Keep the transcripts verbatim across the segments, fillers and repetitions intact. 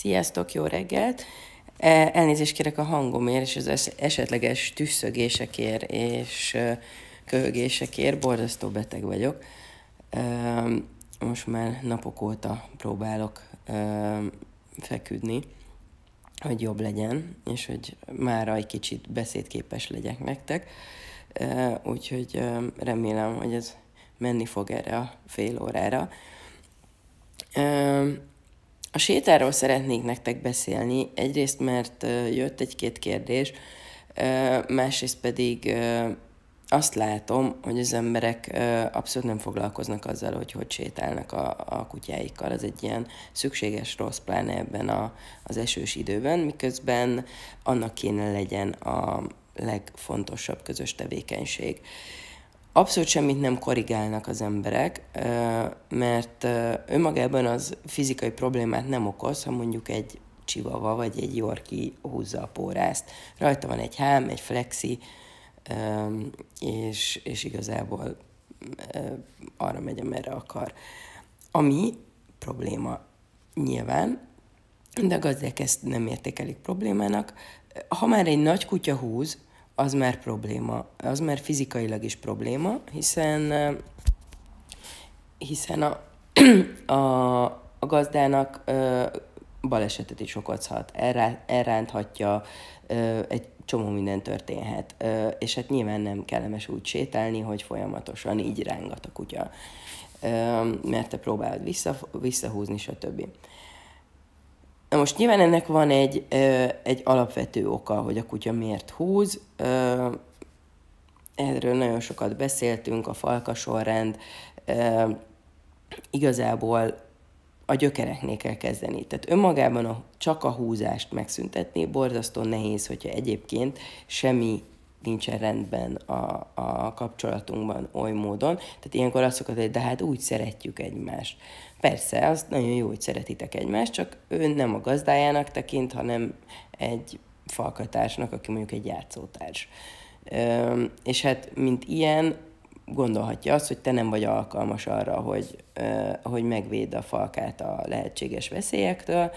Sziasztok, jó reggelt! E, Elnézést kérek a hangomért és az es- esetleges tüsszögésekért és ö, köhögésekért, borzasztó beteg vagyok. Ö, Most már napok óta próbálok ö, feküdni, hogy jobb legyen, és hogy mára egy kicsit beszédképes legyek nektek. Ö, Úgyhogy ö, remélem, hogy ez menni fog erre a fél órára. Ö, A sétáról szeretnék nektek beszélni, egyrészt mert ö, jött egy-két kérdés, ö, másrészt pedig ö, azt látom, hogy az emberek ö, abszolút nem foglalkoznak azzal, hogy hogy sétálnak a, a kutyáikkal. Ez egy ilyen szükséges rossz, pláne ebben a, az esős időben, miközben annak kéne legyen a legfontosabb közös tevékenység. Abszolút semmit nem korrigálnak az emberek, mert önmagában az fizikai problémát nem okoz, ha mondjuk egy csivava vagy egy yorkie húzza a pórázt. Rajta van egy hám, egy flexi, és, és igazából arra megy, amerre akar. Ami probléma nyilván, de a gazdák ezt nem értékelik problémának. Ha már egy nagy kutya húz, az már probléma, az már fizikailag is probléma, hiszen, hiszen a, a, a gazdának ö, balesetet is okozhat, elrá, elránthatja, ö, egy csomó minden történhet, ö, és hát nyilván nem kellemes úgy sétálni, hogy folyamatosan így rángat a kutya, ö, mert te próbálod vissza, visszahúzni, stb. Na most nyilván ennek van egy, ö, egy alapvető oka, hogy a kutya miért húz. Ö, erről nagyon sokat beszéltünk, a falka sorrend. Ö, igazából a gyökereknél kell kezdeni. Tehát önmagában a, csak a húzást megszüntetni borzasztó nehéz, hogyha egyébként semmi nincsen rendben a, a kapcsolatunkban oly módon. Tehát ilyenkor azt szokott, hogy de hát úgy szeretjük egymást. Persze, az nagyon jó, hogy szeretitek egymást, csak ő nem a gazdájának tekint, hanem egy falkatársnak, aki mondjuk egy játszótárs. Ö, és hát, mint ilyen, gondolhatja azt, hogy te nem vagy alkalmas arra, hogy, ö, hogy megvédd a falkát a lehetséges veszélyektől,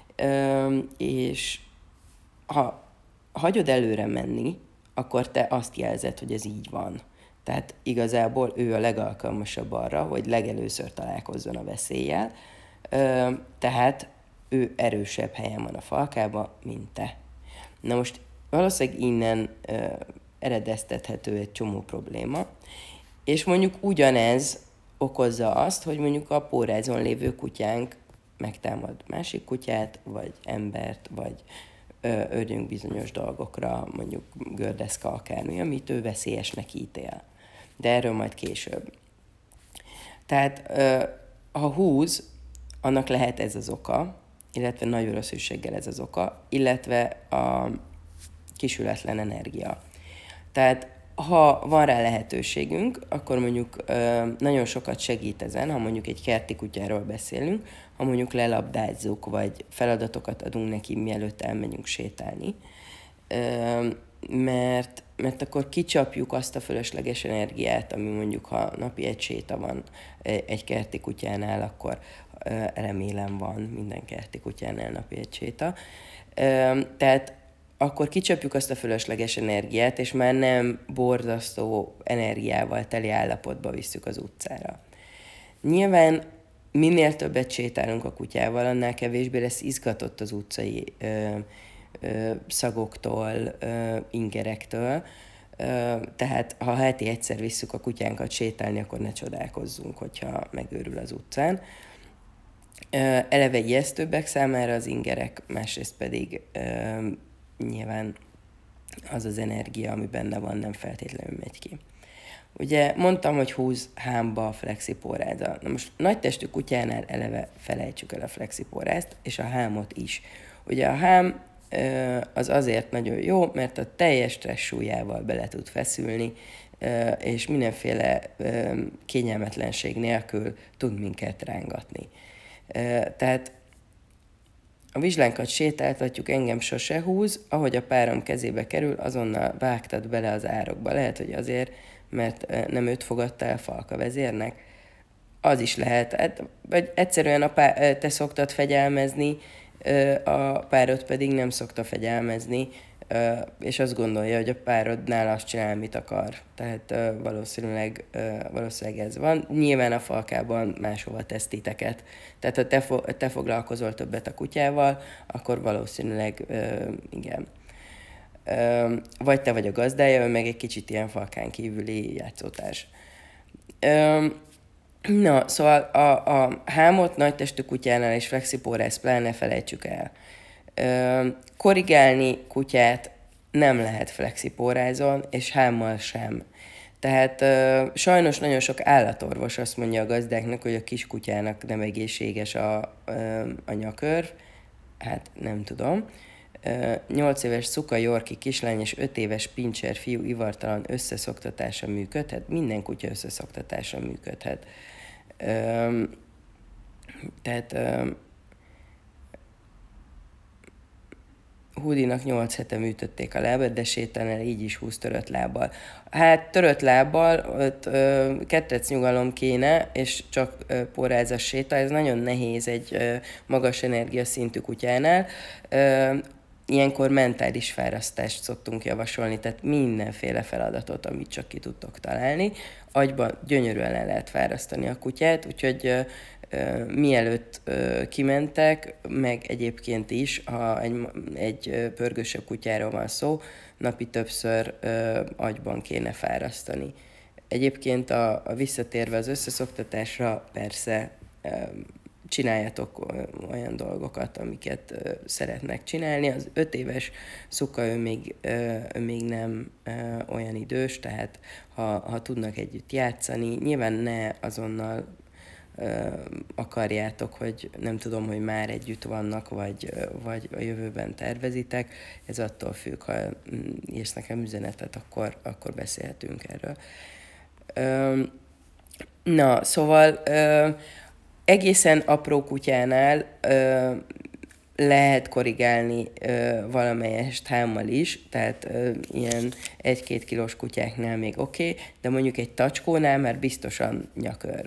ö, és ha hagyod előre menni, akkor te azt jelzed, hogy ez így van. Tehát igazából ő a legalkalmasabb arra, hogy legelőször találkozzon a veszéllyel, ö, tehát ő erősebb helyen van a falkába, mint te. Na most valószínűleg innen ö, eredeztethető egy csomó probléma, és mondjuk ugyanez okozza azt, hogy mondjuk a pórázon lévő kutyánk megtámad másik kutyát, vagy embert, vagy ö, ördünk bizonyos dolgokra, mondjuk gördeszka akármi, amit ő veszélyesnek ítél. De erről majd később. Tehát ö, ha húz, annak lehet ez az oka, illetve nagy valószínűséggel ez az oka, illetve a kisületlen energia. Tehát ha van rá lehetőségünk, akkor mondjuk ö, nagyon sokat segít ezen, ha mondjuk egy kerti kutyáról beszélünk, ha mondjuk lelabdázzuk, vagy feladatokat adunk neki, mielőtt elmegyünk sétálni, ö, mert, mert akkor kicsapjuk azt a fölösleges energiát, ami mondjuk, ha napi egy séta van egy kerti kutyánál, akkor ö, remélem van minden kerti kutyánál napi egy séta. Ö, tehát akkor kicsapjuk azt a fölösleges energiát, és már nem borzasztó energiával teli állapotba visszük az utcára. Nyilván minél többet sétálunk a kutyával, annál kevésbé lesz izgatott az utcai ö, ö, szagoktól, ö, ingerektől. Ö, tehát ha heti egyszer visszük a kutyánkat sétálni, akkor ne csodálkozzunk, hogyha megőrül az utcán. Ö, eleve ijesztőbbek számára az ingerek, másrészt pedig ö, nyilván az az energia, ami benne van, nem feltétlenül megy ki. Ugye mondtam, hogy húz hámba a flexipóráza. Na most nagytestű kutyánál eleve felejtsük el a flexipórázt, és a hámot is. Ugye a hám az azért nagyon jó, mert a teljes stressz súlyával bele tud feszülni, és mindenféle kényelmetlenség nélkül tud minket rángatni. Tehát a vizslánkat sétáltatjuk, engem sose húz, ahogy a párom kezébe kerül, azonnal vágtad bele az árokba. Lehet, hogy azért, mert nem őt fogadta el falka vezérnek. Az is lehet. Hát, vagy egyszerűen a pá- te szoktad fegyelmezni, a párod pedig nem szokta fegyelmezni, és azt gondolja, hogy a párodnál azt csinál, amit akar. Tehát valószínűleg, valószínűleg ez van. Nyilván a falkában máshova tesz titeket. Tehát ha te, fo- te foglalkozol többet a kutyával, akkor valószínűleg igen. Vagy te vagy a gazdája, ő meg egy kicsit ilyen falkán kívüli játszótárs. Na, szóval a, a hámot nagytestű kutyánál és flexipórász ne felejtsük el. Ö, korrigálni kutyát nem lehet flexipórázon, és hámmal sem. Tehát ö, sajnos nagyon sok állatorvos azt mondja a gazdáknak, hogy a kiskutyának nem egészséges a, ö, a nyakörv. Hát nem tudom. nyolc éves Szuka Yorkie kislány és öt éves Pinscher fiú ivartalan összeszoktatása működhet. Minden kutya összeszoktatása működhet. Öm, tehát öm, Hudinak nyolc hete műtötték a lábát, de sétálni el így is húsz törött lábbal. Hát törött lábbal, ott ö, kettec nyugalom kéne, és csak ö, porrázas séta, ez nagyon nehéz egy ö, magas energiaszintű kutyánál. Ö, Ilyenkor mentális fárasztást szoktunk javasolni, tehát mindenféle feladatot, amit csak ki tudtok találni. Agyban gyönyörűen el lehet fárasztani a kutyát, úgyhogy ö, ö, mielőtt ö, kimentek, meg egyébként is, ha egy, egy pörgősebb kutyáról van szó, napi többször ö, agyban kéne fárasztani. Egyébként a, a visszatérve az összeszoktatásra, persze ö, csináljatok olyan dolgokat, amiket uh, szeretnek csinálni. Az öt éves Szuka, ő még, uh, ő még nem uh, olyan idős, tehát ha, ha tudnak együtt játszani, nyilván ne azonnal uh, akarjátok, hogy nem tudom, hogy már együtt vannak, vagy, uh, vagy a jövőben tervezitek. Ez attól függ, ha írsz nekem üzenetet, akkor, akkor beszélhetünk erről. Uh, na, szóval uh, egészen apró kutyánál ö, lehet korrigálni ö, valamelyest hámmal is, tehát ö, ilyen egy-két kilós kutyáknál még oké, okay, de mondjuk egy tacskónál már biztosan nyakörv.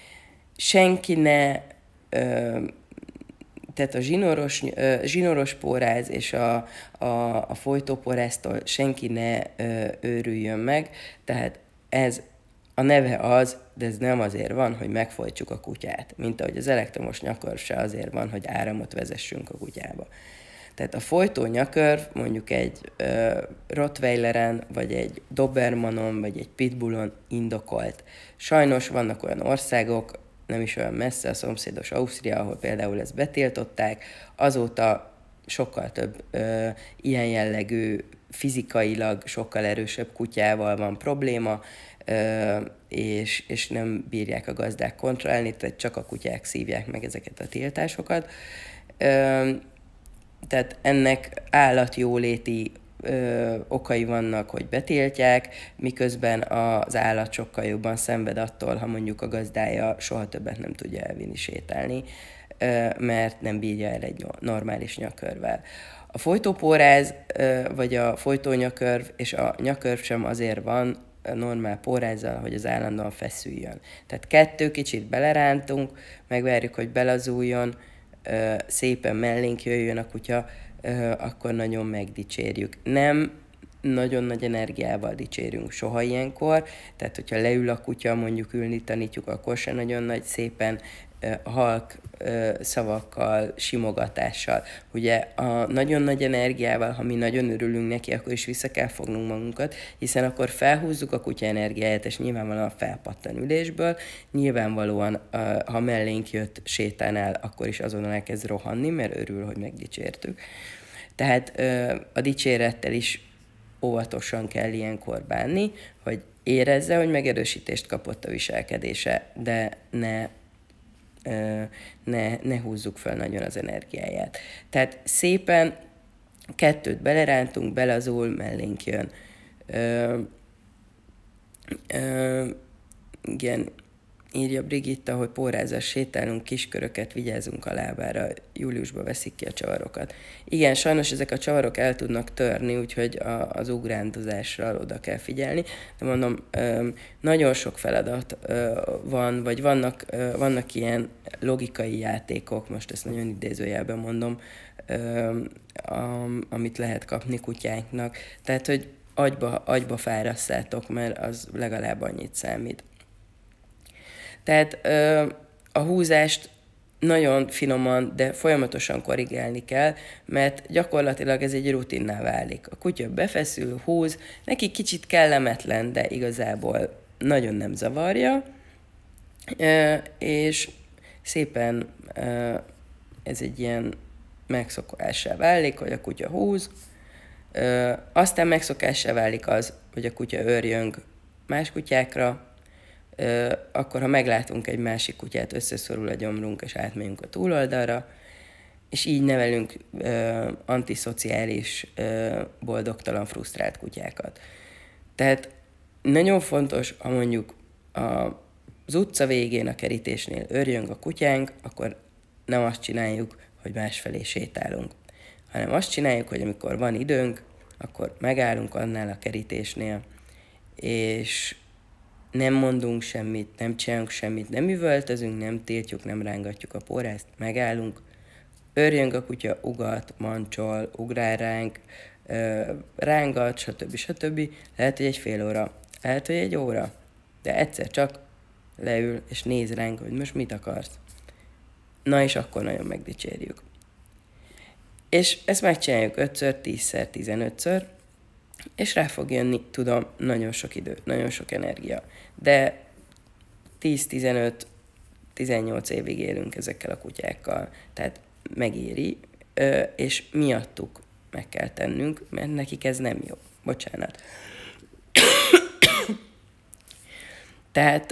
Senki ne, ö, tehát a zsinóros, ö, zsinóros póráz és a, a, a folytóporáztól senki ne ö, őrüljön meg, tehát ez a neve az, de ez nem azért van, hogy megfojtsuk a kutyát, mint ahogy az elektromos nyakörv se azért van, hogy áramot vezessünk a kutyába. Tehát a folytó nyakörv mondjuk egy ö, Rottweileren, vagy egy Dobermanon, vagy egy Pitbullon indokolt. Sajnos vannak olyan országok, nem is olyan messze, a szomszédos Ausztria, ahol például ezt betiltották, azóta sokkal több ö, ilyen jellegű, fizikailag sokkal erősebb kutyával van probléma, Ö, és, és nem bírják a gazdák kontrollálni, tehát csak a kutyák szívják meg ezeket a tiltásokat. Ö, tehát ennek állatjóléti ö, okai vannak, hogy betiltják, miközben az állat sokkal jobban szenved attól, ha mondjuk a gazdája soha többet nem tudja elvinni sétálni, ö, mert nem bírja el egy normális nyakörvvel. A folytópóráz, ö, vagy a folytónyakörv és a nyakörv sem azért van, normál pórázzal, hogy az állandóan feszüljön. Tehát kettő kicsit belerántunk, megvárjuk, hogy belazuljon, szépen mellénk jöjjön a kutya, akkor nagyon megdicsérjük. Nem nagyon nagy energiával dicsérünk soha ilyenkor, tehát hogyha leül a kutya, mondjuk ülni tanítjuk, akkor se nagyon nagy, szépen halk szavakkal, simogatással. Ugye a nagyon nagy energiával, ha mi nagyon örülünk neki, akkor is vissza kell fognunk magunkat, hiszen akkor felhúzzuk a kutya energiáját, és nyilvánvalóan felpattan ülésből, nyilvánvalóan, ha mellénk jött, sétánál, akkor is azonnal elkezd rohanni, mert örül, hogy megdicsértük. Tehát a dicsérettel is óvatosan kell ilyenkor bánni, hogy érezze, hogy megerősítést kapott a viselkedése, de ne Ne, ne húzzuk fel nagyon az energiáját. Tehát szépen kettőt belerántunk, belazul, mellénk jön. Ö, ö, igen. írja Brigitta, hogy pórázal sétálunk, kisköröket, vigyázunk a lábára, júliusban veszik ki a csavarokat. Igen, sajnos ezek a csavarok el tudnak törni, úgyhogy a, az ugrándozásra oda kell figyelni. De mondom, nagyon sok feladat van, vagy vannak, vannak ilyen logikai játékok, most ezt nagyon idézőjelben mondom, amit lehet kapni kutyánknak. Tehát, hogy agyba, agyba fárasszátok, mert az legalább annyit számít. Tehát ö, a húzást nagyon finoman, de folyamatosan korrigálni kell, mert gyakorlatilag ez egy rutinná válik. A kutya befeszül, húz, neki kicsit kellemetlen, de igazából nagyon nem zavarja, ö, és szépen ö, ez egy ilyen megszokássá válik, hogy a kutya húz, ö, aztán megszokássá válik az, hogy a kutya örjöng más kutyákra, Ö, akkor, ha meglátunk egy másik kutyát, összeszorul a gyomrunk, és átmegyünk a túloldalra, és így nevelünk ö, antiszociális, ö, boldogtalan, frusztrált kutyákat. Tehát nagyon fontos, ha mondjuk a, az utca végén, a kerítésnél örjönk a kutyánk, akkor nem azt csináljuk, hogy másfelé sétálunk, hanem azt csináljuk, hogy amikor van időnk, akkor megállunk annál a kerítésnél, és nem mondunk semmit, nem csinálunk semmit, nem üvöltözünk, nem tiltjuk, nem rángatjuk a pórázt, megállunk, örjönk a kutya, ugat, mancsol, ugrál ránk, rángat, stb. stb. Lehet, hogy egy fél óra, lehet, hogy egy óra, de egyszer csak leül és néz ránk, hogy most mit akarsz. Na és akkor nagyon megdicsérjük. És ezt megcsináljuk ötször, tízszer, tizenötször, és rá fog jönni, tudom, nagyon sok idő, nagyon sok energia. De tíz, tizenöt, tizennyolc évig élünk ezekkel a kutyákkal, tehát megéri, és miattuk meg kell tennünk, mert nekik ez nem jó. Bocsánat. Tehát,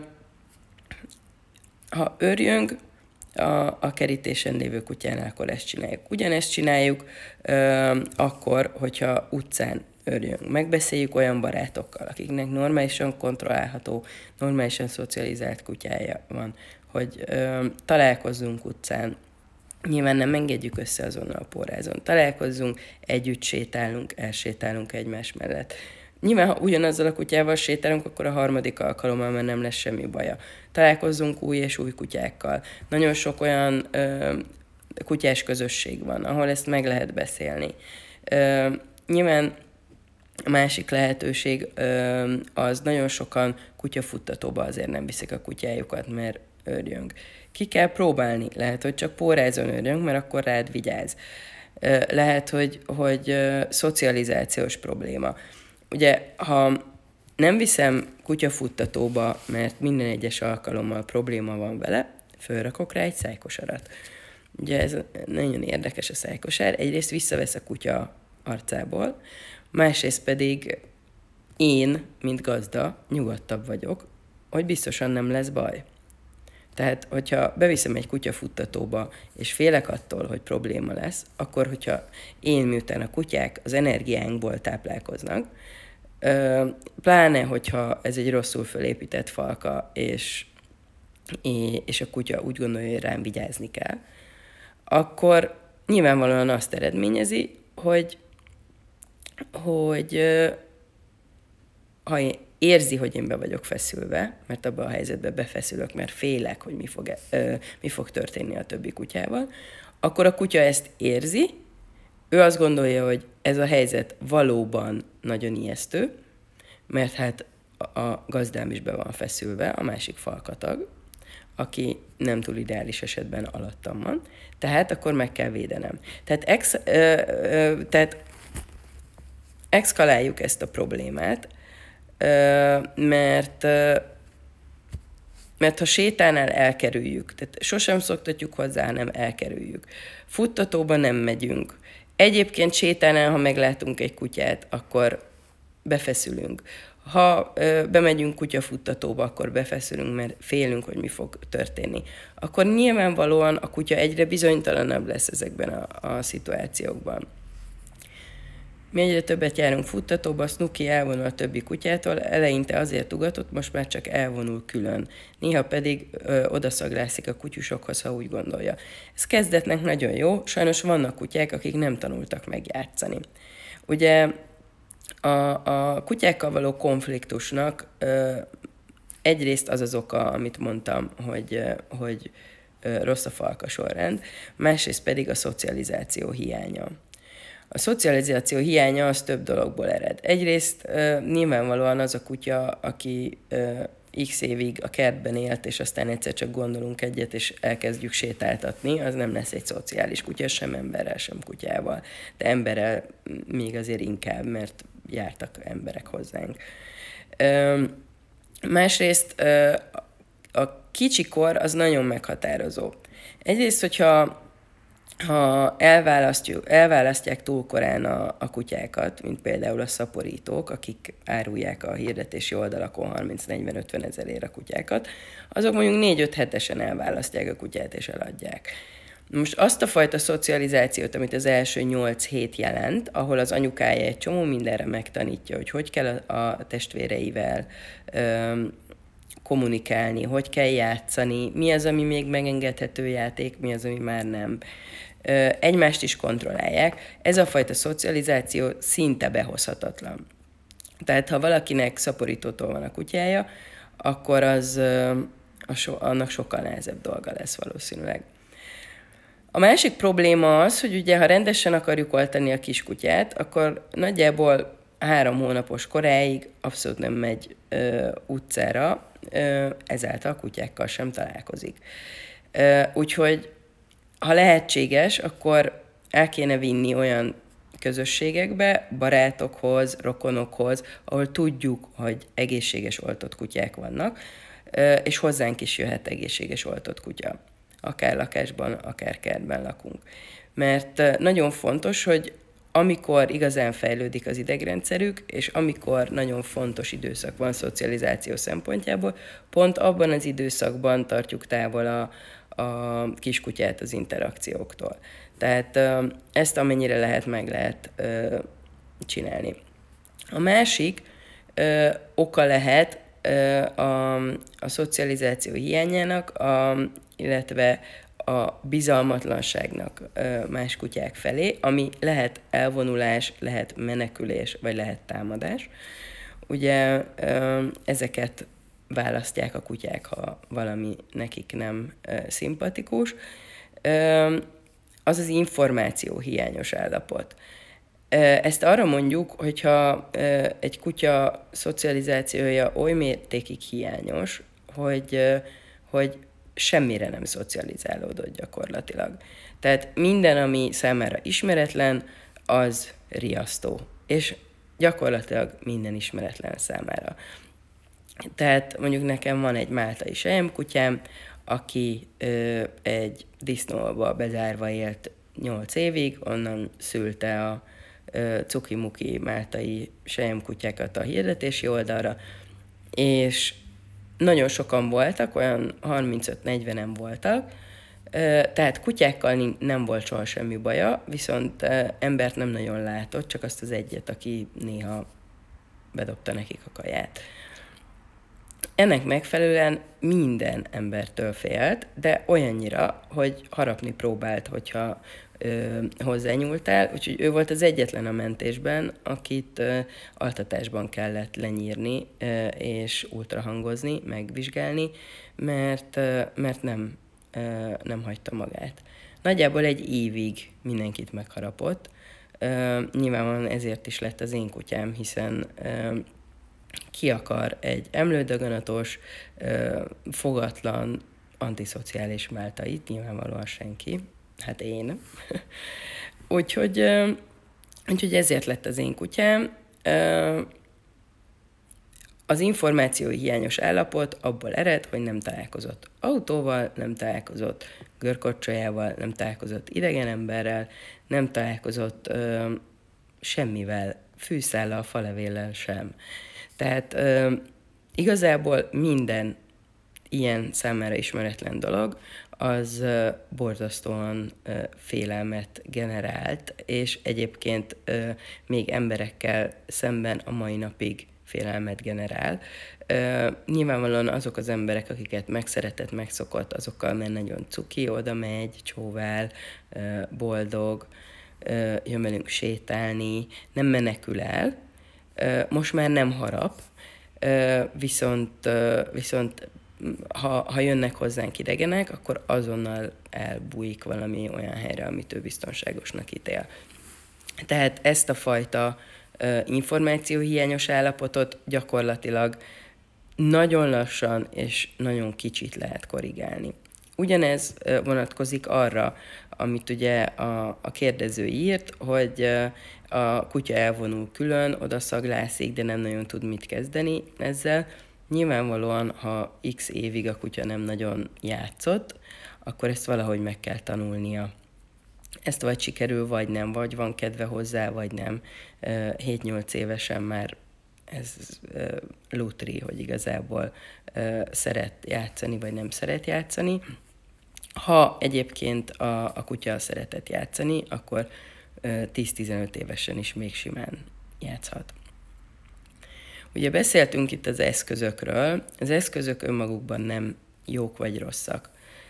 ha örjünk a, a kerítésen lévő kutyánál, akkor ezt csináljuk. Ugyanezt csináljuk akkor, hogyha utcán örjünk. Megbeszéljük olyan barátokkal, akiknek normálisan kontrollálható, normálisan szocializált kutyája van, hogy ö, találkozzunk utcán. Nyilván nem engedjük össze azonnal a pórázon. Találkozzunk, együtt sétálunk, elsétálunk egymás mellett. Nyilván, ha ugyanazzal a kutyával sétálunk, akkor a harmadik alkalommal már nem lesz semmi baja. Találkozzunk új és új kutyákkal. Nagyon sok olyan ö, kutyás közösség van, ahol ezt meg lehet beszélni. Ö, nyilván a másik lehetőség ö, az nagyon sokan kutyafuttatóba azért nem viszik a kutyájukat, mert örjönk. Ki kell próbálni. Lehet, hogy csak pórázon örjönk, mert akkor rád vigyáz. Ö, lehet, hogy, hogy ö, szocializációs probléma. Ugye, ha nem viszem kutyafuttatóba, mert minden egyes alkalommal probléma van vele, fölrakok rá egy szájkosarat. Ugye ez nagyon érdekes a szájkosár. Egyrészt visszavesz a kutya arcából, másrészt pedig én, mint gazda, nyugodtabb vagyok, hogy biztosan nem lesz baj. Tehát, hogyha beviszem egy kutyafuttatóba, és félek attól, hogy probléma lesz, akkor, hogyha én, miután a kutyák az energiánkból táplálkoznak, pláne, hogyha ez egy rosszul fölépített falka, és, és a kutya úgy gondolja, hogy rám vigyázni kell, akkor nyilvánvalóan azt eredményezi, hogy hogy ha érzi, hogy én be vagyok feszülve, mert abban a helyzetben befeszülök, mert félek, hogy mi fog, mi fog történni a többi kutyával, akkor a kutya ezt érzi, ő azt gondolja, hogy ez a helyzet valóban nagyon ijesztő, mert hát a gazdám is be van feszülve, a másik falkatag, aki nem túl ideális esetben alattam van, tehát akkor meg kell védenem. Tehát, ex, ö, ö, tehát exkaláljuk ezt a problémát, mert, mert ha sétánál elkerüljük, tehát sosem szoktatjuk hozzá, hanem elkerüljük. Futtatóba nem megyünk. Egyébként sétánál, ha meglátunk egy kutyát, akkor befeszülünk. Ha ö, bemegyünk kutyafuttatóba, akkor befeszülünk, mert félünk, hogy mi fog történni. Akkor nyilvánvalóan a kutya egyre bizonytalanabb lesz ezekben a, a szituációkban. Mi egyre többet járunk futtatóba, Snooki elvonul a többi kutyától, eleinte azért ugatott, most már csak elvonul külön. Néha pedig ö, odaszaglászik a kutyusokhoz, ha úgy gondolja. Ez kezdetnek nagyon jó, sajnos vannak kutyák, akik nem tanultak megjátszani. Ugye a, a kutyákkal való konfliktusnak ö, egyrészt az az oka, amit mondtam, hogy, hogy rossz a falka sorrend, másrészt pedig a szocializáció hiánya. A szocializáció hiánya az több dologból ered. Egyrészt nyilvánvalóan az a kutya, aki x évig a kertben élt, és aztán egyszer csak gondolunk egyet, és elkezdjük sétáltatni, az nem lesz egy szociális kutya, sem emberrel, sem kutyával. De emberrel még azért inkább, mert jártak emberek hozzánk. Másrészt a kicsikor az nagyon meghatározó. Egyrészt, hogyha ha elválasztjuk, elválasztják túl korán a, a kutyákat, mint például a szaporítók, akik árulják a hirdetési oldalakon harminc-negyven-ötven ezerért a kutyákat, azok mondjuk négy-öt hetesen elválasztják a kutyát és eladják. Most azt a fajta szocializációt, amit az első nyolc hét jelent, ahol az anyukája egy csomó mindenre megtanítja, hogy hogy kell a, a testvéreivel öm, kommunikálni, hogy kell játszani, mi az, ami még megengedhető játék, mi az, ami már nem. Ö, egymást is kontrollálják. Ez a fajta szocializáció szinte behozhatatlan. Tehát, ha valakinek szaporítótól van a kutyája, akkor az, ö, a so, annak sokkal nehezebb dolga lesz valószínűleg. A másik probléma az, hogy ugye, ha rendesen akarjuk oltani a kiskutyát, akkor nagyjából három hónapos koráig abszolút nem megy ö, utcára, ö, ezáltal a kutyákkal sem találkozik. Ö, úgyhogy, ha lehetséges, akkor el kéne vinni olyan közösségekbe, barátokhoz, rokonokhoz, ahol tudjuk, hogy egészséges oltott kutyák vannak, ö, és hozzánk is jöhet egészséges oltott kutya. Akár lakásban, akár kertben lakunk. Mert nagyon fontos, hogy amikor igazán fejlődik az idegrendszerük, és amikor nagyon fontos időszak van szocializáció szempontjából, pont abban az időszakban tartjuk távol a, a kiskutyát az interakcióktól. Tehát ezt amennyire lehet, meg lehet csinálni. A másik oka lehet a, a szocializáció hiányának, a, illetve a bizalmatlanságnak más kutyák felé, ami lehet elvonulás, lehet menekülés, vagy lehet támadás. Ugye ezeket választják a kutyák, ha valami nekik nem szimpatikus. Az az információ hiányos állapot. Ezt arra mondjuk, hogyha egy kutya szocializációja oly mértékig hiányos, hogy, hogy semmire nem szocializálódott gyakorlatilag. Tehát minden, ami számára ismeretlen, az riasztó. És gyakorlatilag minden ismeretlen számára. Tehát mondjuk nekem van egy máltai selyemkutyám, aki ö, egy disznóba bezárva élt nyolc évig, onnan szülte a ö, cuki-muki máltai selyemkutyákat a hirdetési oldalra, és nagyon sokan voltak, olyan harmincöt-negyvenen voltak, tehát kutyákkal nem volt soha semmi baja, viszont embert nem nagyon látott, csak azt az egyet, aki néha bedobta nekik a kaját. Ennek megfelelően minden embertől félt, de olyannyira, hogy harapni próbált, hogyha ö, hozzányúltál, úgyhogy ő volt az egyetlen a mentésben, akit ö, altatásban kellett lenyírni ö, és ultrahangozni, megvizsgálni, mert, ö, mert nem, ö, nem hagyta magát. Nagyjából egy évig mindenkit megharapott. Ö, nyilvánvalóan ezért is lett az én kutyám, hiszen ö, ki akar egy emlődögönatos, ö, fogatlan, antiszociális máltait, nyilvánvalóan senki. Hát én. úgyhogy, ö, úgyhogy ezért lett az én kutyám. Ö, az információ hiányos állapot abból ered, hogy nem találkozott autóval, nem találkozott görkocsolyával, nem találkozott idegen emberrel, nem találkozott ö, semmivel, fűszállal, falevéllel sem. Tehát ö, igazából minden ilyen számára ismeretlen dolog az borzasztóan félelmet generált, és egyébként még emberekkel szemben a mai napig félelmet generál. Nyilvánvalóan azok az emberek, akiket megszeretett, megszokott, azokkal mert nagyon cuki, oda megy, csóvál, boldog, jön velünk sétálni, nem menekül el, most már nem harap, viszont, viszont ha, ha jönnek hozzánk idegenek, akkor azonnal elbújik valami olyan helyre, amit ő biztonságosnak ítél. Tehát ezt a fajta információhiányos állapotot gyakorlatilag nagyon lassan és nagyon kicsit lehet korrigálni. Ugyanez vonatkozik arra, amit ugye a, a kérdező írt, hogy a kutya elvonul külön, oda szaglászik, de nem nagyon tud mit kezdeni ezzel. Nyilvánvalóan, ha x évig a kutya nem nagyon játszott, akkor ezt valahogy meg kell tanulnia. Ezt vagy sikerül, vagy nem, vagy van kedve hozzá, vagy nem. hét-nyolc évesen már ez lútri, hogy igazából szeret játszani, vagy nem szeret játszani. Ha egyébként a, a kutya szeretett játszani, akkor tíz-tizenöt évesen is még simán játszhat. Ugye beszéltünk itt az eszközökről, az eszközök önmagukban nem jók vagy rosszak.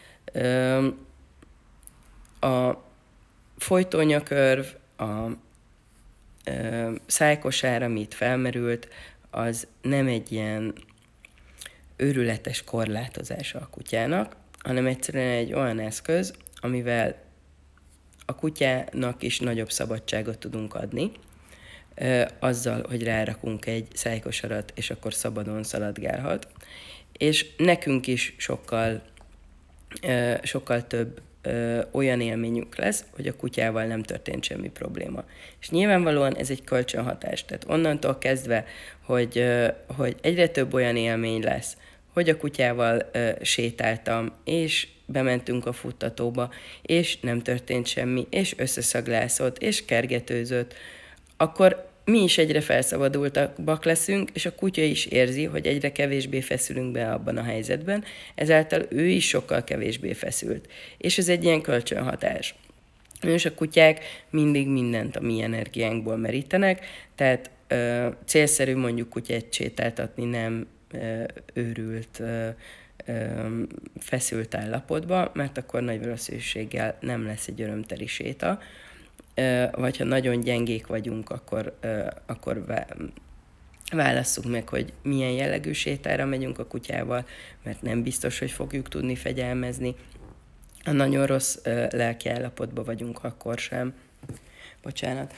A folytónyakörv, a szájkosár, amit felmerült, az nem egy ilyen őrületes korlátozása a kutyának, hanem egyszerűen egy olyan eszköz, amivel a kutyának is nagyobb szabadságot tudunk adni, azzal, hogy rárakunk egy szájkosarat, és akkor szabadon szaladgálhat. És nekünk is sokkal, sokkal több olyan élményünk lesz, hogy a kutyával nem történt semmi probléma. És nyilvánvalóan ez egy kölcsönhatás. Tehát onnantól kezdve, hogy, hogy egyre több olyan élmény lesz, hogy a kutyával sétáltam, és bementünk a futtatóba, és nem történt semmi, és összeszaglászott, és kergetőzött, akkor mi is egyre felszabadultabbak leszünk, és a kutya is érzi, hogy egyre kevésbé feszülünk be abban a helyzetben, ezáltal ő is sokkal kevésbé feszült. És ez egy ilyen kölcsönhatás. És a kutyák mindig mindent a mi energiánkból merítenek, tehát ö, célszerű mondjuk kutyát sétáltatni nem ö, őrült, ö, ö, feszült állapotba, mert akkor nagy valószínűséggel nem lesz egy örömteli séta, vagy ha nagyon gyengék vagyunk, akkor, akkor válasszuk meg, hogy milyen jellegű sétára megyünk a kutyával, mert nem biztos, hogy fogjuk tudni fegyelmezni. Ha nagyon rossz lelkiállapotban vagyunk, akkor sem. Bocsánat.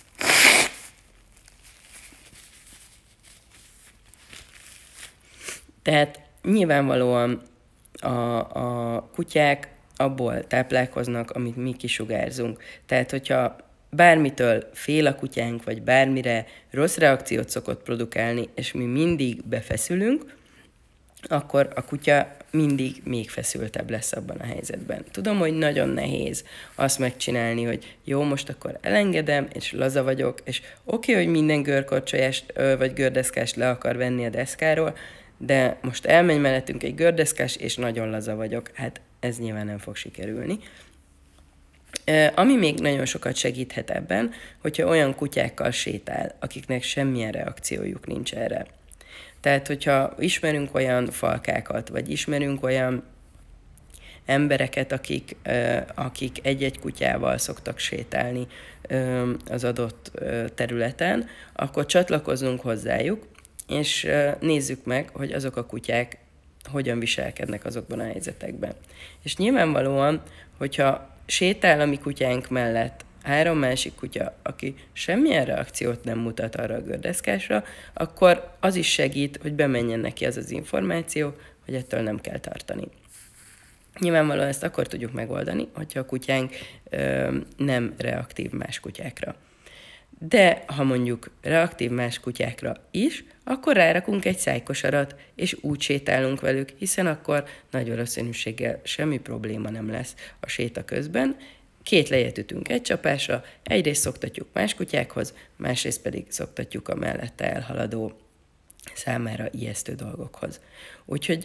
Tehát nyilvánvalóan a, a kutyák abból táplálkoznak, amit mi kisugárzunk. Tehát, hogyha bármitől fél a kutyánk, vagy bármire rossz reakciót szokott produkálni, és mi mindig befeszülünk, akkor a kutya mindig még feszültebb lesz abban a helyzetben. Tudom, hogy nagyon nehéz azt megcsinálni, hogy jó, most akkor elengedem, és laza vagyok, és oké, okay, hogy minden görkorcsolyást vagy gördeszkást le akar venni a deszkáról, de most elmegy mellettünk egy gördeszkás, és nagyon laza vagyok. Hát ez nyilván nem fog sikerülni. Ami még nagyon sokat segíthet ebben, hogyha olyan kutyákkal sétál, akiknek semmilyen reakciójuk nincs erre. Tehát, hogyha ismerünk olyan falkákat, vagy ismerünk olyan embereket, akik, akik egy-egy kutyával szoktak sétálni az adott területen, akkor csatlakozzunk hozzájuk, és nézzük meg, hogy azok a kutyák hogyan viselkednek azokban a helyzetekben. És nyilvánvalóan, hogyha sétál a mi kutyánk mellett három másik kutya, aki semmilyen reakciót nem mutat arra a gördeszkásra, akkor az is segít, hogy bemenjen neki az az információ, hogy ettől nem kell tartani. Nyilvánvalóan ezt akkor tudjuk megoldani, hogyha a kutyánk ö, nem reaktív más kutyákra. De ha mondjuk reaktív más kutyákra is, akkor rárakunk egy szájkosarat, és úgy sétálunk velük, hiszen akkor nagy valószínűséggel semmi probléma nem lesz a séta közben. Két lejet ütünk egy csapásra, egyrészt szoktatjuk más kutyákhoz, másrészt pedig szoktatjuk a mellette elhaladó számára ijesztő dolgokhoz. Úgyhogy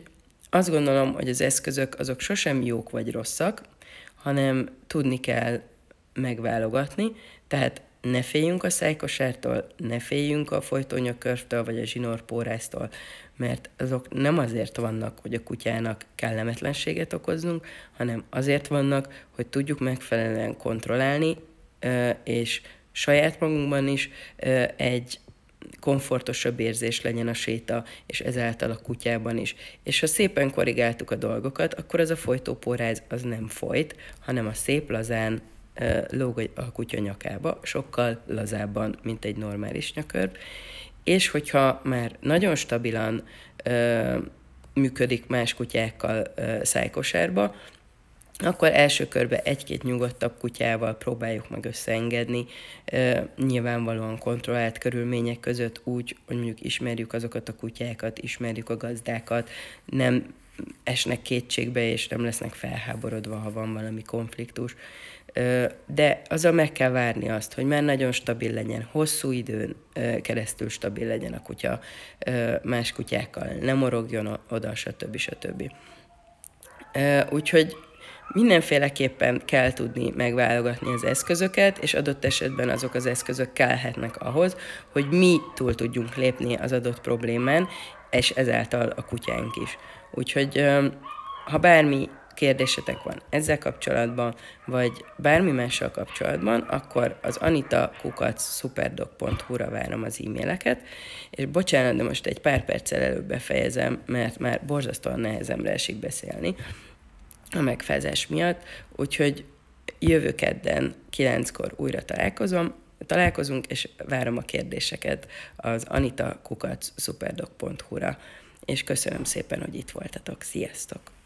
azt gondolom, hogy az eszközök azok sosem jók vagy rosszak, hanem tudni kell megválogatni, tehát ne féljünk a szájkosártól, ne féljünk a folytónyakörvtől vagy a zsinórpóráztól, mert azok nem azért vannak, hogy a kutyának kellemetlenséget okozzunk, hanem azért vannak, hogy tudjuk megfelelően kontrollálni, és saját magunkban is egy komfortosabb érzés legyen a séta, és ezáltal a kutyában is. És ha szépen korrigáltuk a dolgokat, akkor az a folytópóráz az nem folyt, hanem a szép lazán uh, lóg a kutya nyakába, sokkal lazábban, mint egy normális nyakörv. És hogyha már nagyon stabilan uh, működik más kutyákkal uh, szájkosárba, akkor első körben egy-két nyugodtabb kutyával próbáljuk meg összeengedni, e, nyilvánvalóan kontrollált körülmények között úgy, hogy mondjuk ismerjük azokat a kutyákat, ismerjük a gazdákat, nem esnek kétségbe, és nem lesznek felháborodva, ha van valami konfliktus. E, de azzal meg kell várni azt, hogy már nagyon stabil legyen, hosszú időn e, keresztül stabil legyen a kutya, e, más kutyákkal nem morogjon oda, stb. stb. E, úgyhogy mindenféleképpen kell tudni megválogatni az eszközöket, és adott esetben azok az eszközök kellhetnek ahhoz, hogy mi túl tudjunk lépni az adott problémán, és ezáltal a kutyánk is. Úgyhogy ha bármi kérdésetek van ezzel kapcsolatban, vagy bármi mással kapcsolatban, akkor az anita kukac superdog pont hu-ra várom az e-maileket, és bocsánat, de most egy pár perccel előbb befejezem, mert már borzasztóan nehezemre esik beszélni a megfázás miatt, úgyhogy jövő kedden kilenckor újra találkozom, találkozunk, és várom a kérdéseket az anita kukac superdog pont hu-ra, és köszönöm szépen, hogy itt voltatok. Sziasztok!